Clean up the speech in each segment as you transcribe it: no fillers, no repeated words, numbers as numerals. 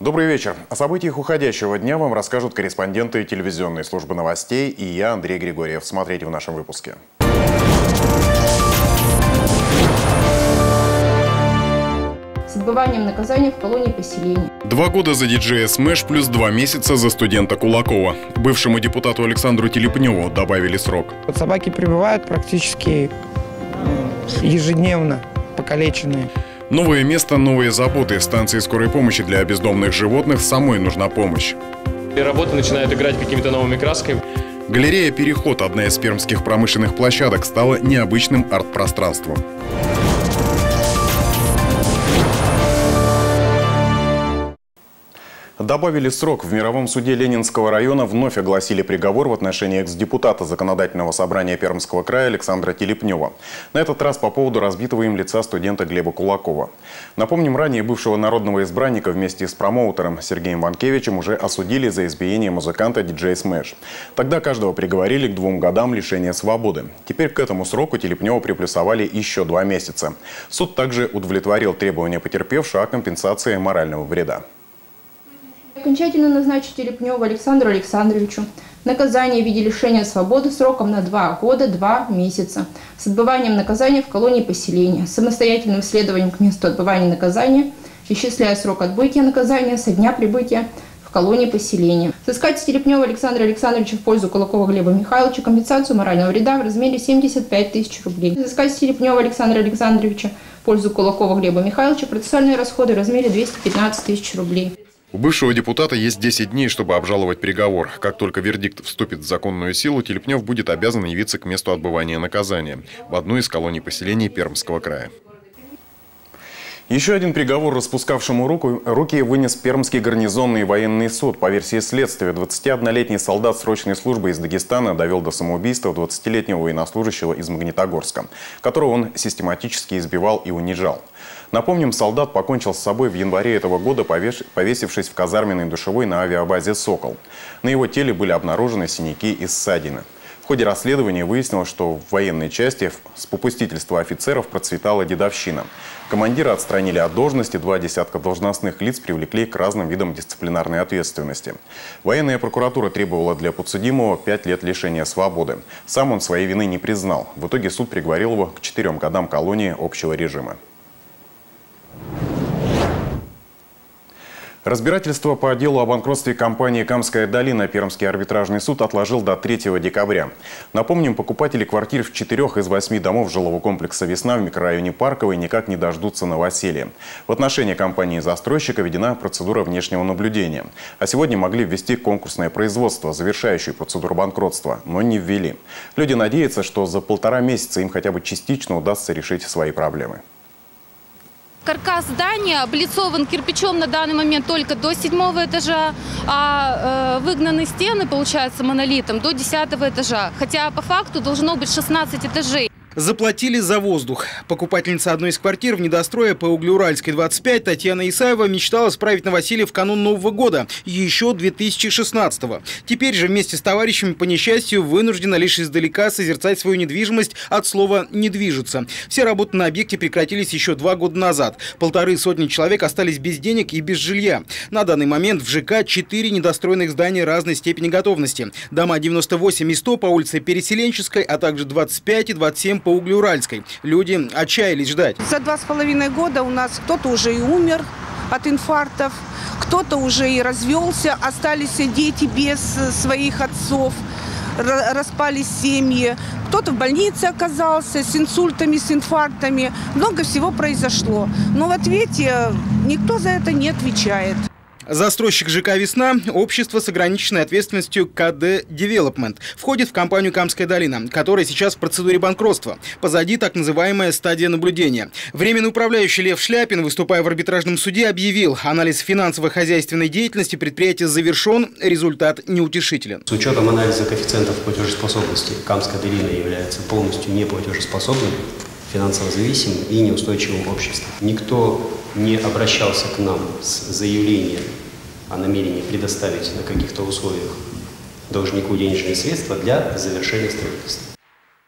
Добрый вечер. О событиях уходящего дня вам расскажут корреспонденты телевизионной службы новостей и я, Андрей Григорьев. Смотрите в нашем выпуске. С отбыванием наказания в колонии поселения. 2 года за диджея Smash плюс 2 месяца за студента Кулакова. Бывшему депутату Александру Телепневу добавили срок. Собаки прибывают практически ежедневно, покалеченные. Новое место, новые заботы. Станции скорой помощи для бездомных животных самой нужна помощь. И работа начинает играть какими-то новыми красками. Галерея «Переход», одна из пермских промышленных площадок, стала необычным арт-пространством. Добавили срок. В Мировом суде Ленинского района вновь огласили приговор в отношении экс-депутата Законодательного собрания Пермского края Александра Телепнева. На этот раз по поводу разбитого им лица студента Глеба Кулакова. Напомним, ранее бывшего народного избранника вместе с промоутером Сергеем Ванкевичем уже осудили за избиение музыканта диджей Smash. Тогда каждого приговорили к 2 годам лишения свободы. Теперь к этому сроку Телепнева приплюсовали еще 2 месяца. Суд также удовлетворил требования потерпевшего о компенсации морального вреда. Окончательно назначить Телепневу Александру Александровичу наказание в виде лишения свободы сроком на 2 года 2 месяца с отбыванием наказания в колонии поселения, самостоятельным следованием к месту отбывания наказания, исчисляя срок отбытия наказания со дня прибытия в колонии поселения. Взыскать с Телепнева Александра Александровича в пользу Кулакова Глеба Михайловича компенсацию морального вреда в размере 75 тысяч рублей. Взыскать с Телепнева Александра Александровича в пользу Кулакова Глеба Михайловича процессуальные расходы в размере 215 тысяч рублей. У бывшего депутата есть 10 дней, чтобы обжаловать приговор. Как только вердикт вступит в законную силу, Телепнев будет обязан явиться к месту отбывания наказания в одну из колоний поселений Пермского края. Еще один приговор распускавшему руки вынес Пермский гарнизонный военный суд. По версии следствия, 21-летний солдат срочной службы из Дагестана довел до самоубийства 20-летнего военнослужащего из Магнитогорска, которого он систематически избивал и унижал. Напомним, солдат покончил с собой в январе этого года, повесившись в казарменной душевой на авиабазе «Сокол». На его теле были обнаружены синяки и ссадины. В ходе расследования выяснилось, что в военной части с попустительства офицеров процветала дедовщина. Командира отстранили от должности, 2 десятка должностных лиц привлекли к разным видам дисциплинарной ответственности. Военная прокуратура требовала для подсудимого 5 лет лишения свободы. Сам он своей вины не признал. В итоге суд приговорил его к 4 годам колонии общего режима. Разбирательство по делу о банкротстве компании «Камская долина» Пермский арбитражный суд отложил до 3 декабря. Напомним, покупатели квартир в 4 из 8 домов жилого комплекса «Весна» в микрорайоне Парковой никак не дождутся новоселья. В отношении компании-застройщика введена процедура внешнего наблюдения. А сегодня могли ввести конкурсное производство, завершающее процедуру банкротства, но не ввели. Люди надеются, что за 1,5 месяца им хотя бы частично удастся решить свои проблемы. Каркас здания облицован кирпичом на данный момент только до 7-го этажа, а выгнаны стены, получается, монолитом до 10-го этажа. Хотя по факту должно быть 16 этажей. Заплатили за воздух. Покупательница одной из квартир в недострое по Углеуральской, 25, Татьяна Исаева мечтала справить новоселье в канун Нового года, еще 2016-го. Теперь же вместе с товарищами по несчастью вынуждена лишь издалека созерцать свою недвижимость от слова «не движется». Все работы на объекте прекратились еще 2 года назад. 150 человек остались без денег и без жилья. На данный момент в ЖК 4 недостроенных здания разной степени готовности. Дома 98 и 100 по улице Переселенческой, а также 25 и 27 по Углеуральской. Люди отчаялись ждать. За 2,5 года у нас кто-то уже и умер от инфарктов, кто-то уже и развелся, остались дети без своих отцов, распались семьи, кто-то в больнице оказался с инсультами, с инфарктами. Много всего произошло. Но в ответе никто за это не отвечает. Застройщик ЖК «Весна» – общество с ограниченной ответственностью КД Девелопмент. Входит в компанию «Камская долина», которая сейчас в процедуре банкротства. Позади так называемая стадия наблюдения. Временный управляющий Лев Шляпин, выступая в арбитражном суде, объявил: анализ финансово-хозяйственной деятельности предприятия завершен, результат неутешителен. С учетом анализа коэффициентов платежеспособности «Камская долина» является полностью неплатежеспособным, финансово зависимым и неустойчивым обществом. Никто не обращался к нам с заявлением о намерении предоставить на каких-то условиях должнику денежные средства для завершения строительства.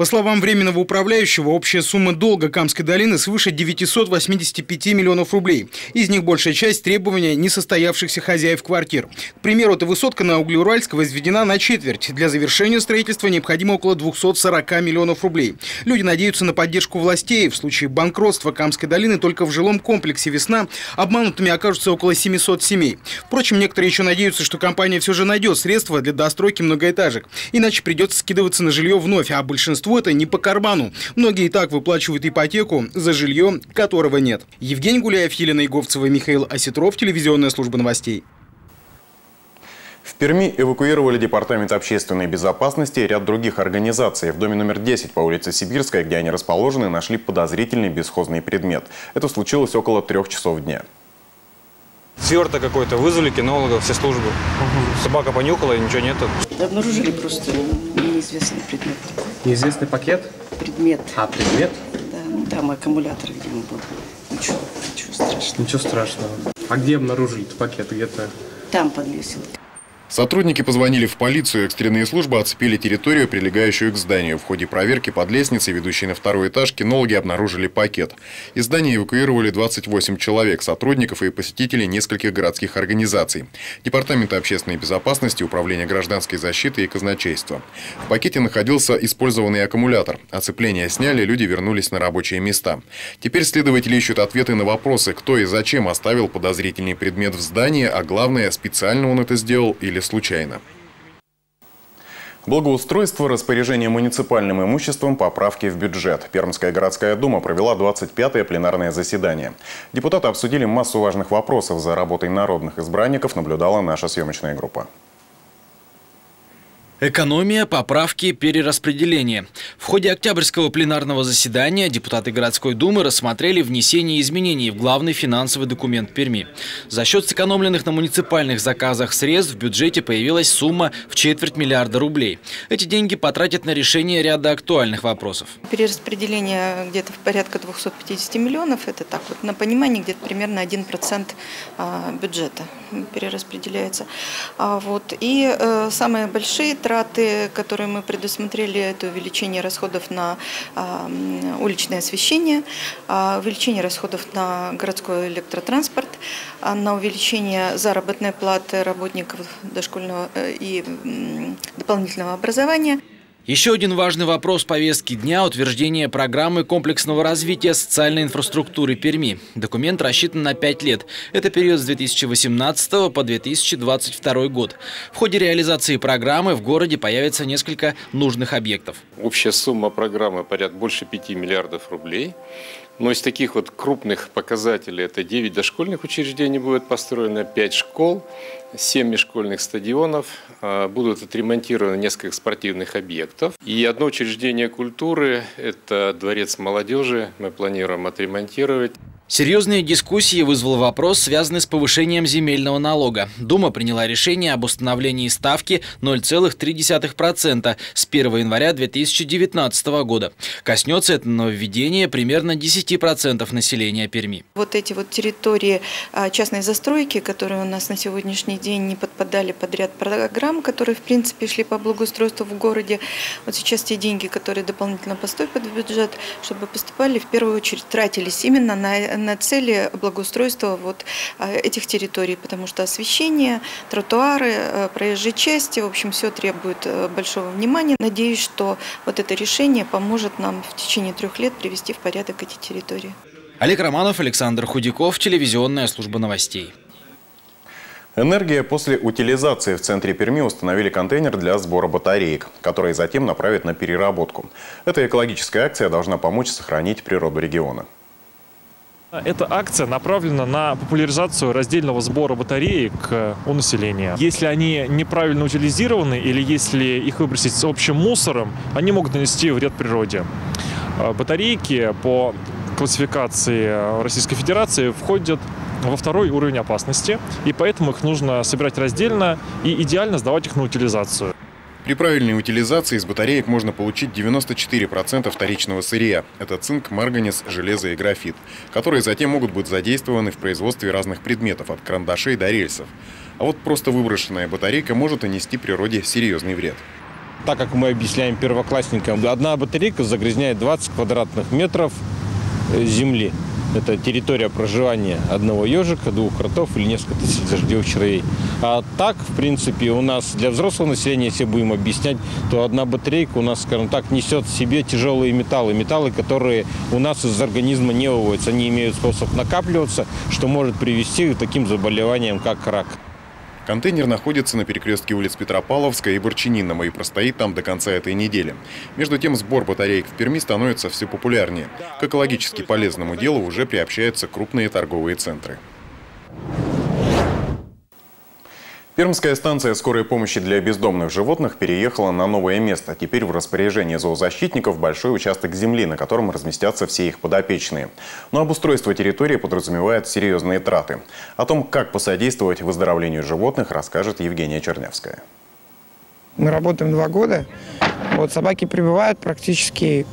По словам временного управляющего, общая сумма долга Камской долины свыше 985 миллионов рублей. Из них большая часть требования несостоявшихся хозяев квартир. К примеру, эта высотка на Углеуральской возведена на четверть. Для завершения строительства необходимо около 240 миллионов рублей. Люди надеются на поддержку властей. В случае банкротства Камской долины только в жилом комплексе «Весна» обманутыми окажутся около 700 семей. Впрочем, некоторые еще надеются, что компания все же найдет средства для достройки многоэтажек. Иначе придется скидываться на жилье вновь, а большинству это не по карману. Многие и так выплачивают ипотеку за жилье, которого нет. Евгений Гуляев, Елена Иговцева, Михаил Осетров, телевизионная служба новостей. В Перми эвакуировали Департамент общественной безопасности и ряд других организаций. В доме номер 10 по улице Сибирская, где они расположены, нашли подозрительный бесхозный предмет. Это случилось около 3 часов дня. Сверток какой-то, вызвали кинологов, все службы. Собака понюхала, и ничего нету. Обнаружили просто неизвестный предмет. Неизвестный пакет? Предмет. А, предмет? Да, ну там аккумулятор, видимо, был. Ничего страшного. Ничего страшного. А где обнаружили пакет? Где-то? Там подвесил. Сотрудники позвонили в полицию, экстренные службы оцепили территорию, прилегающую к зданию. В ходе проверки под лестницей, ведущей на 2-й этаж, кинологи обнаружили пакет. Из здания эвакуировали 28 человек, сотрудников и посетителей нескольких городских организаций. Департамента общественной безопасности, Управления гражданской защиты и казначейства. В пакете находился использованный аккумулятор. Оцепление сняли, люди вернулись на рабочие места. Теперь следователи ищут ответы на вопросы, кто и зачем оставил подозрительный предмет в здании, а главное, специально он это сделал или случайно. Благоустройство, распоряжение муниципальным имуществом, поправки в бюджет. Пермская городская дума провела 25-е пленарное заседание. Депутаты обсудили массу важных вопросов. За работой народных избранников наблюдала наша съемочная группа. Экономия, поправки, перераспределение. В ходе октябрьского пленарного заседания депутаты городской думы рассмотрели внесение изменений в главный финансовый документ Перми. За счет сэкономленных на муниципальных заказах средств в бюджете появилась сумма в 250 миллиона рублей. Эти деньги потратят на решение ряда актуальных вопросов. Перераспределение где-то в порядка 250 миллионов. Это так вот на понимание, где-то примерно 1% бюджета перераспределяется. И самые большие траты, которые мы предусмотрели, это увеличение расходов на уличное освещение, увеличение расходов на городской электротранспорт, на увеличение заработной платы работников дошкольного и дополнительного образования. Еще один важный вопрос повестки дня – утверждение программы комплексного развития социальной инфраструктуры Перми. Документ рассчитан на 5 лет. Это период с 2018 по 2022 год. В ходе реализации программы в городе появится несколько нужных объектов. Общая сумма программы порядка больше 5 миллиардов рублей. Но из таких вот крупных показателей это 9 дошкольных учреждений будет построено, 5 школ, 7 межшкольных стадионов, будут отремонтированы несколько спортивных объектов. И одно учреждение культуры – это дворец молодежи, мы планируем отремонтировать. Серьезные дискуссии вызвал вопрос, связанный с повышением земельного налога. Дума приняла решение об установлении ставки 0,3% с 1 января 2019 года. Коснется это нововведение примерно 10% населения Перми. Вот эти вот территории частной застройки, которые у нас на сегодняшний день не подпадали под ряд программ, которые в принципе шли по благоустройству в городе. Вот сейчас те деньги, которые дополнительно поступят в бюджет, чтобы поступали, в первую очередь тратились именно на цели благоустройства вот этих территорий, потому что освещение, тротуары, проезжие части, в общем, все требует большого внимания. Надеюсь, что вот это решение поможет нам в течение 3 лет привести в порядок эти территории. Олег Романов, Александр Худяков, телевизионная служба новостей. Энергия. После утилизации в центре Перми установили контейнер для сбора батареек, которые затем направят на переработку. Эта экологическая акция должна помочь сохранить природу региона. Эта акция направлена на популяризацию раздельного сбора батареек у населения. Если они неправильно утилизированы или если их выбросить с общим мусором, они могут нанести вред природе. Батарейки по классификации Российской Федерации входят во 2-й уровень опасности, и поэтому их нужно собирать раздельно и идеально сдавать их на утилизацию. При правильной утилизации из батареек можно получить 94% вторичного сырья. Это цинк, марганец, железо и графит, которые затем могут быть задействованы в производстве разных предметов, от карандашей до рельсов. А вот просто выброшенная батарейка может нанести природе серьезный вред. Так как мы объясняем первоклассникам, одна батарейка загрязняет 20 квадратных метров земли. Это территория проживания одного ежика, 2 кротов или несколько тысяч дождевых червей. А так, в принципе, у нас для взрослого населения, если будем объяснять, то одна батарейка у нас, скажем так, несет в себе тяжелые металлы. Металлы, которые у нас из организма не выводятся. Они имеют способ накапливаться, что может привести к таким заболеваниям, как рак. Контейнер находится на перекрестке улиц Петропавловская и Борчининова и простоит там до конца этой недели. Между тем, сбор батареек в Перми становится все популярнее. К экологически полезному делу уже приобщаются крупные торговые центры. Пермская станция скорой помощи для бездомных животных переехала на новое место. Теперь в распоряжении зоозащитников большой участок земли, на котором разместятся все их подопечные. Но обустройство территории подразумевает серьезные траты. О том, как посодействовать выздоровлению животных, расскажет Евгения Чернявская. Мы работаем 2 года. Вот собаки прибывают практически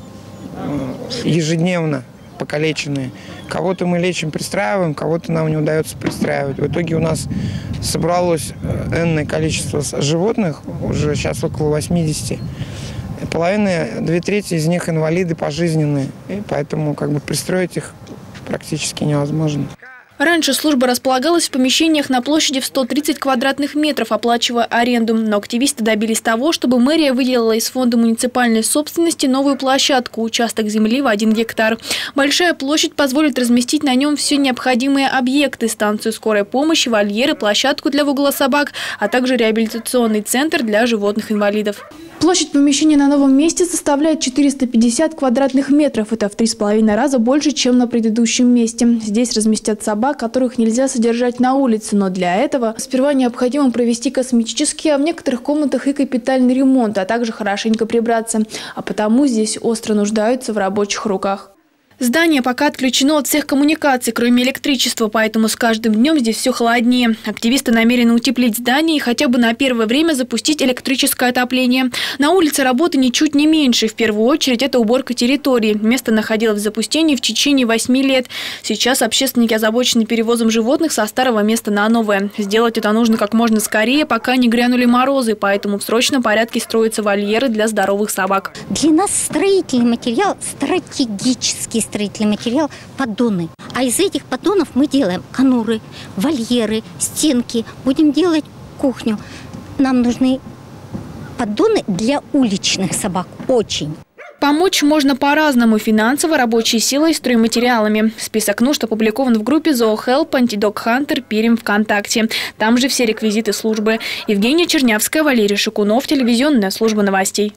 ежедневно покалеченные. Кого-то мы лечим, пристраиваем, кого-то нам не удается пристраивать. В итоге у нас собралось энное количество животных, уже сейчас около 80. Половина, 2/3 из них инвалиды пожизненные. И поэтому пристроить их практически невозможно. Раньше служба располагалась в помещениях на площади в 130 квадратных метров, оплачивая аренду. Но активисты добились того, чтобы мэрия выделила из фонда муниципальной собственности новую площадку – участок земли в 1 гектар. Большая площадь позволит разместить на нем все необходимые объекты – станцию скорой помощи, вольеры, площадку для выгула собак, а также реабилитационный центр для животных-инвалидов. Площадь помещения на новом месте составляет 450 квадратных метров. Это в 3,5 раза больше, чем на предыдущем месте. Здесь разместят собак, которых нельзя содержать на улице. Но для этого сперва необходимо провести косметический, а в некоторых комнатах и капитальный ремонт, а также хорошенько прибраться. А потому здесь остро нуждаются в рабочих руках. Здание пока отключено от всех коммуникаций, кроме электричества, поэтому с каждым днем здесь все холоднее. Активисты намерены утеплить здание и хотя бы на первое время запустить электрическое отопление. На улице работы ничуть не меньше. В первую очередь это уборка территории. Место находилось в запустении в течение 8 лет. Сейчас общественники озабочены перевозом животных со старого места на новое. Сделать это нужно как можно скорее, пока не грянули морозы, поэтому в срочном порядке строятся вольеры для здоровых собак. Для нас строительный материал стратегический. Строительный материал – поддоны. А из этих поддонов мы делаем конуры, вольеры, стенки. Будем делать кухню. Нам нужны поддоны для уличных собак. Очень. Помочь можно по-разному – финансово, рабочей силой, стройматериалами. Список нужд опубликован в группе «Зооhelп», «Антидок Хантер», «Пермь» ВКонтакте. Там же все реквизиты службы. Евгения Чернявская, Валерий Шикунов, телевизионная служба новостей.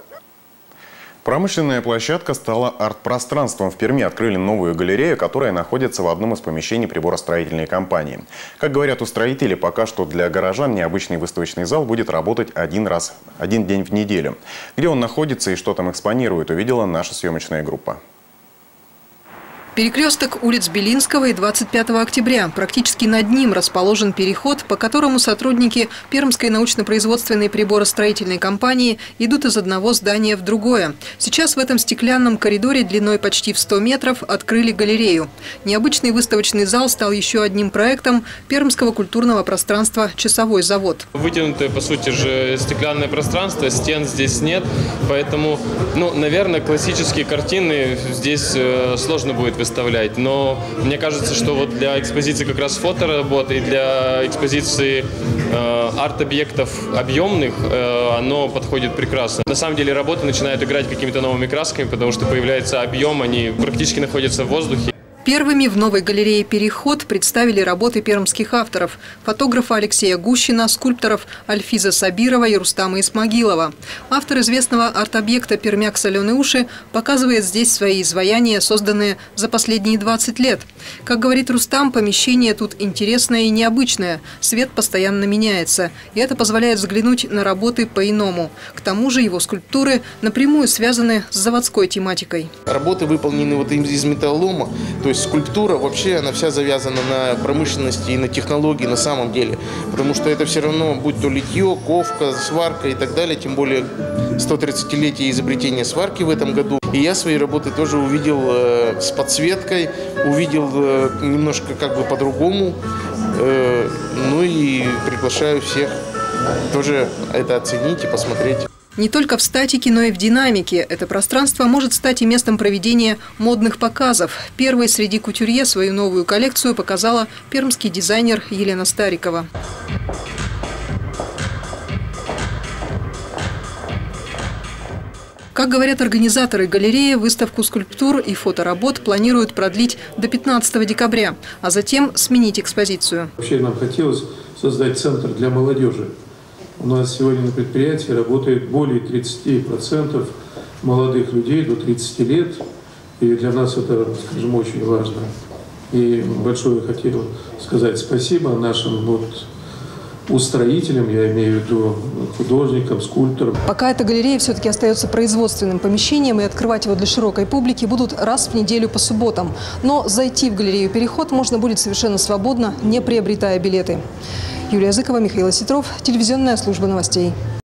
Промышленная площадка стала арт-пространством. В Перми открыли новую галерею, которая находится в одном из помещений приборостроительной компании. Как говорят устроители, пока что для горожан необычный выставочный зал будет работать один день в неделю. Где он находится и что там экспонирует, увидела наша съемочная группа. Перекресток улиц Белинского и 25 октября. Практически над ним расположен переход, по которому сотрудники Пермской научно-производственной приборостроительной компании идут из одного здания в другое. Сейчас в этом стеклянном коридоре длиной почти в 100 метров открыли галерею. Необычный выставочный зал стал еще одним проектом пермского культурного пространства «Часовой завод». Вытянутое, по сути же, стеклянное пространство, стен здесь нет, поэтому, наверное, классические картины здесь сложно будет выставлять, но мне кажется, что вот для экспозиции как раз фотоработы и для экспозиции арт-объектов объемных оно подходит прекрасно. На самом деле работы начинают играть какими-то новыми красками, потому что появляется объем, они практически находятся в воздухе. Первыми в новой галерее «Переход» представили работы пермских авторов – фотографа Алексея Гущина, скульпторов Альфиза Сабирова и Рустама Исмагилова. Автор известного арт-объекта «Пермяк соленые уши» показывает здесь свои изваяния, созданные за последние 20 лет. Как говорит Рустам, помещение тут интересное и необычное, свет постоянно меняется, и это позволяет взглянуть на работы по-иному. К тому же его скульптуры напрямую связаны с заводской тематикой. Работы выполнены из металлолома. То есть скульптура вообще, она вся завязана на промышленности и на технологии на самом деле. Потому что это все равно, будь то литье, ковка, сварка и так далее, тем более 130-летие изобретения сварки в этом году. И я свои работы тоже увидел с подсветкой, увидел немножко по-другому. И приглашаю всех тоже это оценить и посмотреть. Не только в статике, но и в динамике. Это пространство может стать и местом проведения модных показов. Первой среди кутюрье свою новую коллекцию показала пермский дизайнер Елена Старикова. Как говорят организаторы галереи, выставку скульптур и фоторабот планируют продлить до 15 декабря, а затем сменить экспозицию. Вообще нам хотелось создать центр для молодежи. У нас сегодня на предприятии работает более 30% молодых людей до 30 лет. И для нас это, скажем, очень важно. И большое хотел сказать спасибо нашим устроителям, я имею в виду художникам, скульпторам. Пока эта галерея все-таки остается производственным помещением, и открывать его для широкой публики будут раз в неделю по субботам. Но зайти в галерею «Переход» можно будет совершенно свободно, не приобретая билеты. Юлия Зыкова, Михаил Осетров, телевизионная служба новостей.